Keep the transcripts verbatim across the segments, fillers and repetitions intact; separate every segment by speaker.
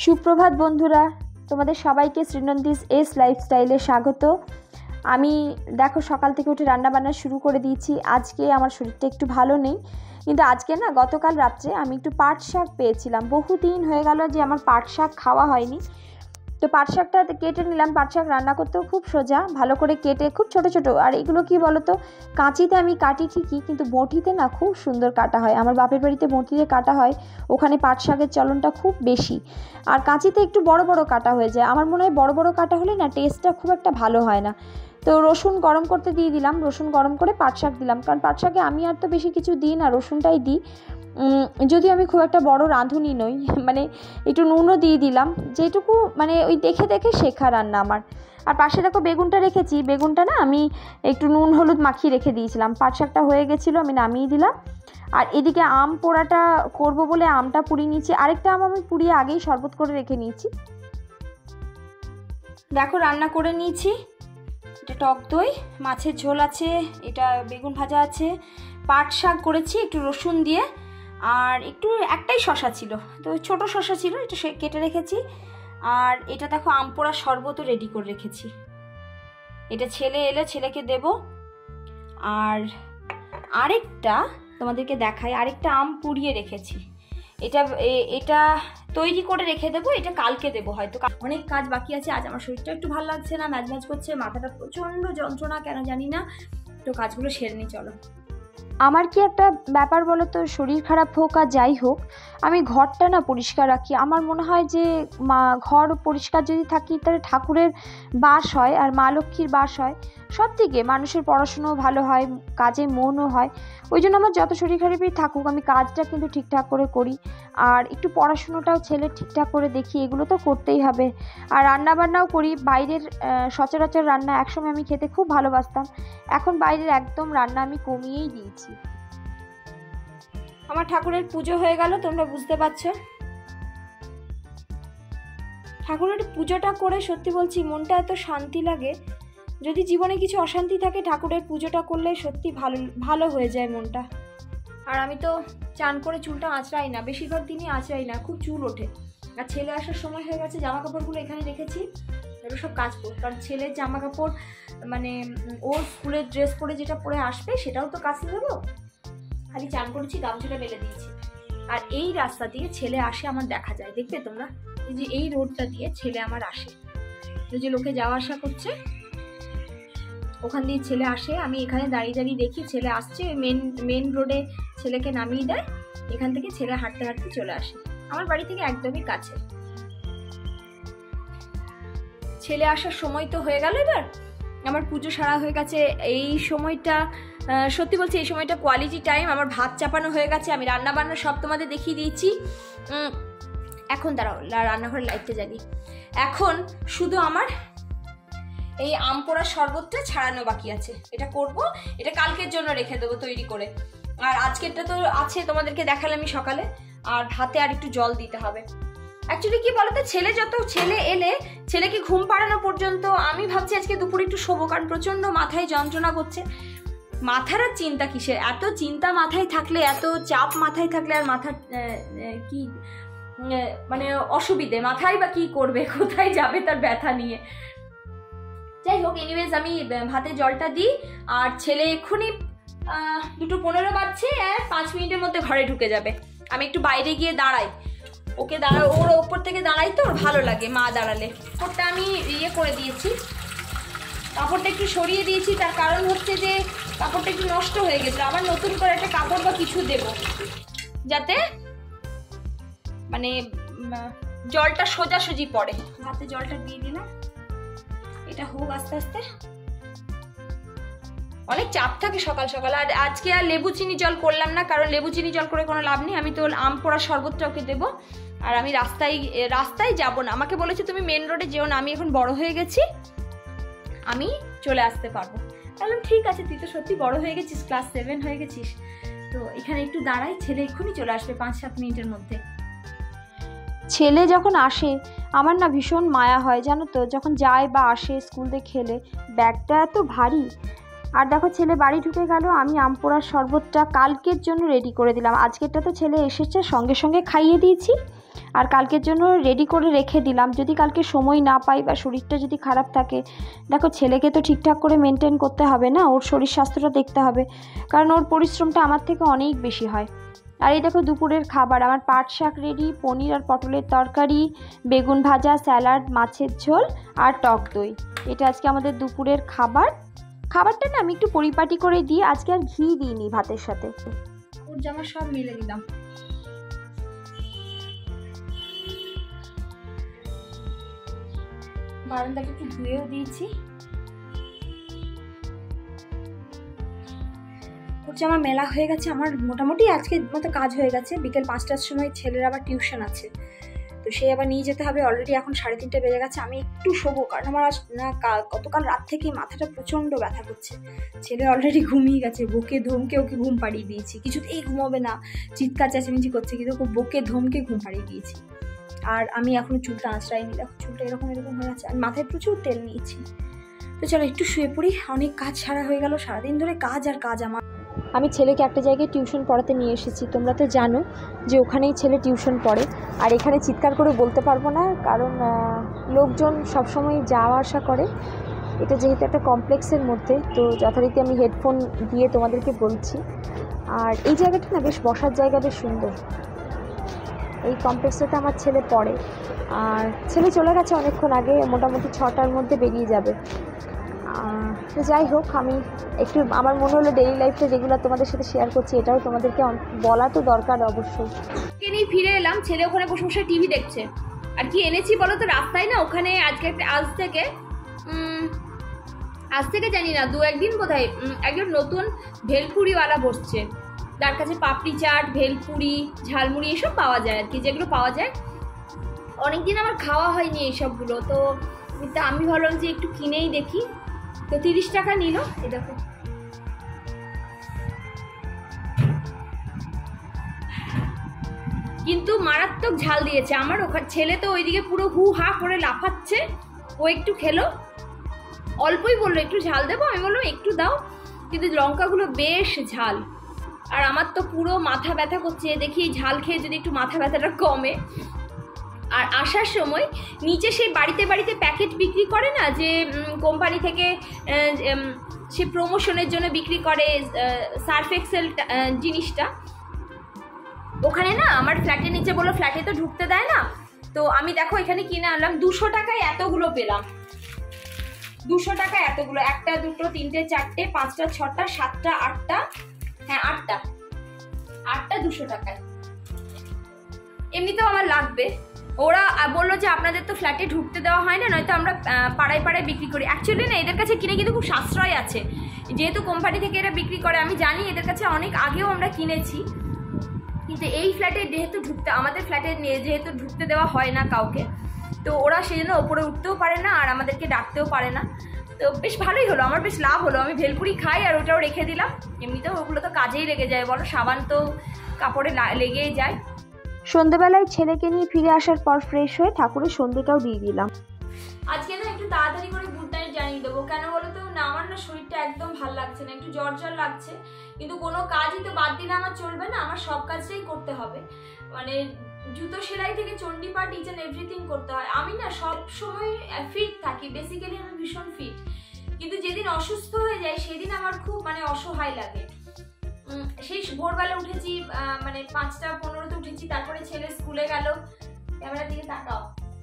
Speaker 1: সুপ্রভাত বন্ধুরা, তোমাদের সবাইকে শ্রীনন্দীস এস লাইফস্টাইলে স্বাগত। আমি দেখো সকাল থেকে উঠে রান্নাবান্না শুরু করে দিয়েছি। আজকে আমার শরীরটা একটু ভালো নেই, কিন্তু আজকে না গতকাল রাত্রে আমি একটু পাট শাক পেয়েছিলাম। বহুদিন হয়ে গেল যে আমার পাট শাক খাওয়া হয়নি, তো পাট শাকটা কেটে নিলাম। পাট শাক রান্না করতেও খুব সোজা, ভালো করে কেটে খুব ছোট ছোট। আর এগুলো কি বলো তো, কাঁচিতে আমি কাটি ঠিকই, কিন্তু বঁটিতে না খুব সুন্দর কাটা হয়। আমার বাপের বাড়িতে বঁটিতে কাটা হয়, ওখানে পাট শাকের চলনটা খুব বেশি। আর কাঁচিতে একটু বড় বড় কাটা হয়ে যায়। আমার মনে হয় বড় বড় কাটা হলে না টেস্টটা খুব একটা ভালো হয় না। তো রসুন গরম করতে দিয়ে দিলাম, রসুন গরম করে পাট শাক দিলাম, কারণ পাট শাকে আমি আর তো বেশি কিছু দিই না, রসুনটাই দিই। যদিও আমি খুব একটা বড় রাঁধুনি নই, মানে একটু নুনও দিয়ে দিলাম, যেটুকু মানে ওই দেখে দেখে শেখা রান্না আমার। আর পাশে দেখো বেগুনটা রেখেছি, বেগুনটা না আমি একটু নুন হলুদ মাখিয়ে রেখে দিয়েছিলাম। পাট শাকটা হয়ে গেছিলো, আমি নামিয়ে দিলাম। আর এদিকে আম পোড়াটা করব বলে আমটা পুড়িয়ে নিয়েছি। আরেকটা আম আমি পুড়িয়ে আগেই শরবত করে রেখে নিয়েছি। দেখো রান্না করে নিয়েছি। এটা টক দই, মাছের ঝোল আছে, এটা বেগুন ভাজা আছে, পাট শাক করেছি একটু রসুন দিয়ে, আর একটু একটাই শশা ছিল, তো ছোট শশা ছিল, এটা কেটে রেখেছি। আর এটা দেখো আম পোড়া শরবতও রেডি করে রেখেছি। এটা ছেলে এলে ছেলেকে দেব। আর আরেকটা তোমাদেরকে দেখাই, আরেকটা আম পুড়িয়ে রেখেছি। এটা এটা তৈরি করে রেখে দেবো, এটা কালকে দেবো। হয়তো অনেক কাজ বাকি আছে। আজ আমার শরীরটা একটু ভালো লাগছে না, ম্যাজ ম্যাজ করছে, মাথাটা প্রচণ্ড যন্ত্রণা, কেন জানি না। তো কাজগুলো সেরে নিই, চলো। আমার কি একটা ব্যাপার বলো তো, শরীর খারাপ হোক আর যাই হোক, আমি ঘরটা না পরিষ্কার রাখি। আমার মনে হয় যে মা ঘর পরিষ্কার যদি থাকি তাহলে ঠাকুরের বাস হয় আর মা লক্ষ্মীর বাস হয়। সব দিকে মানুষের পড়াশুনোও ভালো হয়, কাজে মনও হয়। ওই জন্য আমার যত শরীর খারাপই থাকুক, আমি কাজটা কিন্তু ঠিকঠাক করে করি। আর একটু পড়াশুনোটাও ছেলে ঠিকঠাক করে দেখি, এগুলো তো করতেই হবে। আর রান্নাবান্নাও করি। বাইরের সচরাচর রান্না একসময় আমি খেতে খুব ভালোবাসতাম, এখন বাইরের একদম রান্না আমি কমিয়েই দিয়েছি। আমার ঠাকুরের পুজো হয়ে গেল, তোমরা বুঝতে পারছো। ঠাকুরের পুজোটা করে সত্যি বলছি মনটা এত শান্তি লাগে। যদি জীবনে কিছু অশান্তি থাকে, ঠাকুরের পুজোটা করলে সত্যি ভালো ভালো হয়ে যায় মনটা। আর আমি তো চান করে চুলটা আঁচড়াই না, বেশিরভাগ দিনই আঁচড়াই না, খুব চুল ওঠে। আর ছেলে আসার সময় হয়ে গেছে, জামা কাপড়গুলো এখানে রেখেছি, এগুলো সব কাজ করব। কারণ ছেলের জামা কাপড় মানে ওর স্কুলের ড্রেস পরে যেটা পরে আসবে সেটাও তো কাচতে দেবো। খালি চান করেছি, গামছাটা মেলে দিয়েছি। আর এই রাস্তা দিয়ে ছেলে আসে আমার দেখা যায়, দেখবে তোমরা, এই যে এই রোডটা দিয়ে ছেলে আমার আসে, এই যে লোকে যাওয়া আসা করছে ওখান দিয়ে ছেলে আসে। আমি এখানে দাঁড়িয়ে দাঁড়িয়ে দেখি ছেলে আসছে, মেন মেন রোডে ছেলেকে নামিয়ে দেয়, এখান থেকে ছেলে হাঁটতে হাঁটতে চলে আসে। আমার বাড়ি থেকে একদমই কাছে। ছেলে আসার সময় তো হয়ে গেল, এবার আমার পুজো সারা হয়ে গেছে। এই সময়টা সত্যি বলছি, এই সময়টা কোয়ালিটি টাইম। আমার ভাত চাপানো হয়ে গেছে, আমি রান্না বান্না সব তোমাদের দেখিয়ে দিয়েছি। এখন দাঁড়াও, রান্নাঘরের লাইটটা জ্বালি। এখন শুধু আমার এই আম পোড়া শরবতটা ছাড়ানো বাকি আছে, এটা করব। এটা কালকের জন্য রেখে দেবো তৈরি করে। আর আজকেরটা তো আছে, তোমাদেরকে দেখালাম আমি সকালে। আর ভাতে আর একটু জল দিতে হবে। অ্যাকচুয়ালি কি বলতো, ছেলে যত ছেলে এলে ছেলেকে ঘুম পাড়ানো পর্যন্ত আমি ভাবছি আজকে দুপুরে একটু শোবো, কারণ প্রচণ্ড মাথায় যন্ত্রণা করছে। মাথার আর চিন্তা কিসের, এত চিন্তা মাথায় থাকলে, এত চাপ মাথায় থাকলে আর মাথার কি মানে অসুবিধে, মাথায় বা কি করবে, কোথায় যাবে তার ব্যথা নিয়ে। যাই হোক, এনিওয়েজ আমি ভাতে জলটা দিই। আর ছেলে এক্ষুনি দুটো পনেরো বাজছে, পাঁচ মিনিটের মধ্যে ঘরে ঢুকে যাবে। আমি একটু বাইরে গিয়ে দাঁড়াই, ওকে দাঁড়া, ওর ওপর থেকে দাঁড়াই তো ওর ভালো লাগে মা দাঁড়ালে। কাপড়টা আমি ইয়ে করে দিয়েছি, কাপড়টা একটু সরিয়ে দিয়েছি, তার কারণ হচ্ছে যে কাপড়টা একটু নষ্ট হয়ে গেছিলো। আবার নতুন করে একটা কাপড় বা কিছু দেব, যাতে মানে জলটা সোজাসুজি পড়ে। হাতে জলটা দিয়ে দিলাম, এটা হোক আস্তে আস্তে। অনেক চাপ থাকে সকাল সকাল। আর আজকে আর লেবু চিনি জল করলাম না, কারণ লেবু চিনি জল করে কোনো লাভ নেই। আমি তো আম পোড়া শরবতটা ওকে দেবো। আর আমি রাস্তায় রাস্তায় যাব না, আমাকে বলেছে তুমি মেন রোডে যেও না, আমি এখন বড় হয়ে গেছি, আমি চলে আসতে পারবো। বললাম ঠিক আছে, তুই তো সত্যি বড় হয়ে গেছিস, ক্লাস সেভেন হয়ে গেছিস, তো এখানে একটু দাঁড়াই, ছেলে এক্ষুনি চলে আসবে পাঁচ সাত মিনিটের মধ্যে। ছেলে যখন আসে আমার না ভীষণ মায়া হয়, জানো তো, যখন যায় বা আসে স্কুল থেকে খেলে, ব্যাগটা এত ভারী। আর দেখো ছেলে বাড়ি ঢুকে গেল, আমি আম পোড়ার শরবতটা কালকের জন্য রেডি করে দিলাম। আজকেরটা তো ছেলে এসেছে, সঙ্গে সঙ্গে খাইয়ে দিয়েছি। আর কালকের জন্য রেডি করে রেখে দিলাম, যদি কালকে সময় না পাই বা শরীরটা যদি খারাপ থাকে। দেখো ছেলেকে তো ঠিকঠাক করে মেনটেন করতে হবে না, ওর শরীর স্বাস্থ্যটা দেখতে হবে, কারণ ওর পরিশ্রমটা আমার থেকে অনেক বেশি হয়। আর এই দেখো দুপুরের খাবার, আমার পাট শাক রেডি, পনির আর পটলের তরকারি, বেগুন ভাজা, স্যালাড, মাছের ঝোল আর টক দই। এটা আজকে আমাদের দুপুরের খাবার। খাবারটা না আমি একটু পরিপাটি করে দিই, আজকে আর ঘি দিইনি ভাতের সাথে। ওর জামা সব মেলে দিলাম। বারান্দাকে একটু ধুয়েও দিয়েছি। ওর জামা মেলা হয়ে গেছে, আমার মোটামুটি আজকে মতো কাজ হয়ে গেছে। বিকেল পাঁচটার সময় ছেলের আবার টিউশন আছে, তো সে আবার নিয়ে যেতে হবে। অলরেডি এখন সাড়ে তিনটে বেজে গেছে। আমি একটু শোবো, কারণ আমার আজ না গতকাল রাত থেকে মাথাটা প্রচণ্ড ব্যথা করছে। ছেলে অলরেডি ঘুমিয়ে গেছে, বকে ধমকে ওকে ঘুম পাড়িয়ে দিয়েছি। কিছুতেই ঘুমোবে না, চিৎকার চেঁচামেচি করছে, কিন্তু ওকে বকে ধমকে ঘুম পাড়িয়ে দিয়েছি। আর আমি এখনো চুলটা আঁচড়াইনি, দেখো চুলটা এরকম এরকম হয়ে গেছে। আর মাথায় প্রচুর তেল নিয়েছি। তো চলো একটু শুয়ে পড়ি, অনেক কাজ সারা হয়ে গেল, সারাদিন ধরে কাজ আর কাজ। আমার আমি ছেলেকে একটা জায়গায় টিউশন পড়াতে নিয়ে এসেছি, তোমরা তো জানো যে ওখানেই ছেলে টিউশন পড়ে। আর এখানে চিৎকার করে বলতে পারবো না, কারণ লোকজন সবসময় যাওয়া আসা করে। এটা যেহেতু একটা কমপ্লেক্সের মধ্যে, তো যথারীতি আমি হেডফোন দিয়ে তোমাদেরকে বলছি। আর এই জায়গাটা না বেশ বসার জায়গা, বেশ সুন্দর। এই কমপ্লেক্সটাতে আমার ছেলে পড়ে, আর ছেলে চলে গেছে অনেকক্ষণ আগে, মোটামুটি ছটার মধ্যে বেরিয়ে যাবে। তো যাই হোক, আমি একটু আমার মনে হলো ডেইলি লাইফটা রেগুলার তোমাদের সাথে শেয়ার করছি, এটাও তোমাদেরকে বলা তো দরকার অবশ্যই। নিয়ে ফিরে এলাম, ছেলে ওখানে বসে বসে টিভি দেখছে। আর কি এনেছি বলো তো, রাস্তায় না ওখানে আজকে আজ থেকে আজ থেকে জানি না দু একদিন বোধহয় একজন নতুন ভেলপুরিওয়ালা বসছে, তার কাছে পাপড়ি চাট, ভেলপুরি, ঝালমুড়ি এসব পাওয়া যায় আর কি, যেগুলো পাওয়া যায়। অনেকদিন আমার খাওয়া হয়নি এইসবগুলো, তো আমি ভাবলাম যে একটু কিনেই দেখি। তো তিরিশ টাকা নিল। এই দেখো কিন্তু মারাত্মক ঝাল দিয়েছে। আমার ওখানে ছেলে তো ওইদিকে পুরো হু হা করে লাফাচ্ছে। ও একটু খেলো, অল্পই বললো একটু ঝাল দেবো, আমি বললাম একটু দাও, কিন্তু লঙ্কাগুলো বেশ ঝাল। আর আমার তো পুরো মাথা ব্যথা করছে, দেখি ঝাল খেয়ে যদি একটু মাথা ব্যথাটা কমে। আর আসার সময় নিচে সেই বাড়িতে বাড়িতে প্যাকেট বিক্রি করে না, যে কোম্পানি থেকে সে প্রমোশনের জন্য বিক্রি করে সার্ফ এক্সেল জিনিসটা, ওখানে না আমার ফ্ল্যাটের নিচে বললো ফ্ল্যাটে তো ঢুকতে দেয় না, তো আমি দেখো এখানে কিনে আনলাম। দুশো টাকায় এতগুলো পেলাম, দুশো টাকায় এতগুলো, একটা দুটো তিনটে চারটে পাঁচটা ছটা সাতটা আটটা, হ্যাঁ আটটা আটটা দুশো টাকায়। এমনিতেও আমার লাগবে। ওরা বললো যে আপনাদের তো ফ্ল্যাটে ঢুকতে দেওয়া হয় না, নয়তো আমরা পাড়ায় পাড়ায় বিক্রি করি। অ্যাকচুয়ালি না এদের কাছে কিনে কিন্তু খুব সাশ্রয় আছে, যেহেতু কোম্পানি থেকে এরা বিক্রি করে। আমি জানি এদের কাছে অনেক আগেও আমরা কিনেছি, কিন্তু এই ফ্ল্যাটে যেহেতু ঢুকতে আমাদের ফ্ল্যাটে যেহেতু ঢুকতে দেওয়া হয় না কাউকে, তো ওরা সেই জন্য ওপরে উঠতেও পারে না আর আমাদেরকে ডাকতেও পারে না। তো বেশ ভালোই হলো, আমার বেশ লাভ হলো। আমি ভেলপুরি খাই আর ওটাও রেখে দিলাম। এমনিতেও ওগুলো তো কাজেই লেগে যায় বলো, সাবান তো কাপড়ে লেগেই যায়। সন্ধ্যেবেলায় ছেলেকে নিয়ে ফিরে আসার পর ফ্রেশ হয়ে ঠাকুরের সন্ধ্যেটাও দিয়ে দিলাম। আজকে না একটু তাড়াতাড়ি করে গুড নাইট জানিয়ে দেবো, কেন বলো তো না, আমার না শরীরটা একদম ভালো লাগছে না, একটু জ্বর জ্বর লাগছে। কিন্তু কোনো কাজই তো বাদ দিলে আমার চলবে না, আমার সব কাজটাই করতে হবে। মানে জুতো সেলাই থেকে চণ্ডীপাঠ ইচ অ্যান্ড এভরিথিং করতে হয়। আমি না সব সময় ফিট থাকি, বেসিক্যালি আমি ভীষণ ফিট, কিন্তু যেদিন অসুস্থ হয়ে যায় সেদিন আমার খুব মানে অসহায় লাগে। সেই ভোরবেলা উঠেছি, মানে পাঁচটা পনেরোতে উঠেছি, তারপরে ছেলে স্কুলে গেল, ক্যামেরার দিকে তাকাও,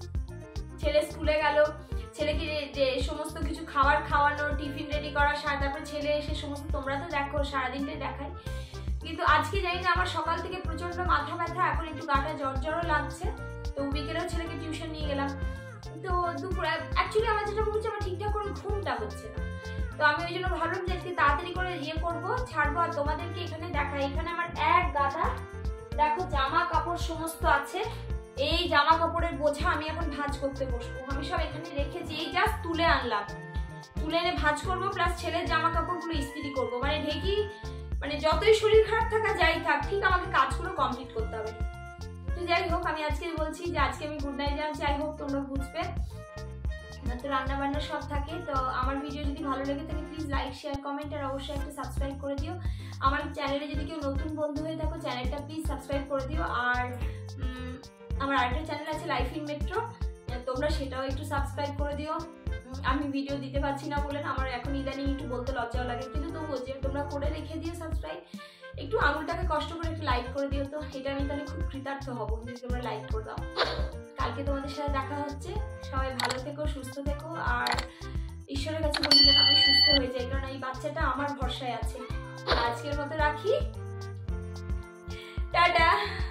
Speaker 1: ছেলে স্কুলে গেল, ছেলেকে সমস্ত কিছু খাবার খাওয়ানো, টিফিন রেডি করা, তারপরে ছেলে এসে সমস্ত, তোমরা তো দেখো সারাদিনটাই দেখায়। কিন্তু আজকে জানি না আমার সকাল থেকে প্রচন্ড মাথা ব্যথা, এখন একটু গাটা জ্বর জ্বরও লাগছে। তো বিকেলেও ছেলেকে টিউশন নিয়ে গেলাম। তো দুপুর অ্যাকচুয়ালি আমার যেটা বলছি, আমার ঠিকঠাক করে ঘুমটা হচ্ছে না, তো আমি ওই জন্য ভাবলাম যে আজকে তাড়াতাড়ি করে ইয়ে করবো, ছাড়বো আর তোমাদেরকে এখানে দেখাই। এখানে আমার এক গাদা দেখো জামা কাপড় সমস্ত আছে। এই জামা কাপড়ের বোঝা আমি এখন ভাঁজ করতে বসবো। আমি সব এখানে রেখেছি, এই জাস্ট তুলে আনলাম, তুলে এনে ভাঁজ করবো, প্লাস ছেলের জামা কাপড়গুলো ইস্ত্রি করবো। মানে ঢেকি, মানে যতই শরীর খারাপ থাকা যাই থাক, ঠিক আমাকে কাজগুলো কমপ্লিট করতে হবে। তো যাই হোক, আমি আজকে বলছি যে আজকে আমি গুড নাইট জানাচ্ছি, আই হোপ তোমরা বুঝবে। তো রান্না বান্না সব থাকে। তো আমার ভিডিও যদি ভালো লেগে থাকে প্লিজ লাইক শেয়ার কমেন্ট আর অবশ্যই একটা সাবস্ক্রাইব করে দিও। আমার চ্যানেলে যদি কেউ নতুন বন্ধু হয়ে থাকো চ্যানেলটা প্লিজ সাবস্ক্রাইব করে দিও। আর আমার আরেকটা চ্যানেল আছে লাইফ ইন মেট্রো, তোমরা সেটাও একটু সাবস্ক্রাইব করে দিও। আমি ভিডিও দিতে পারছি না বলে না, আমার এখন ইদানিং একটু বলতে লজ্জাও লাগে, কিন্তু তবুও যে তোমরা করে রেখে দিও সাবস্ক্রাইব, একটু আঙুলটাকে কষ্ট করে একটু লাইক করে দিও, তো এটা আমি তাহলে খুব কৃতার্থ হব যদি তোমরা লাইক করে দাও। কালকে তোমাদের সাথে দেখা হচ্ছে, সবাই ভালো থেকো, সুস্থ থেকো, আর ঈশ্বরের কাছে বলি যেন আমি সুস্থ হয়ে যাই, কারণ এই বাচ্চাটা আমার ভরসায় আছে। আজকের মতো রাখি, টাটা।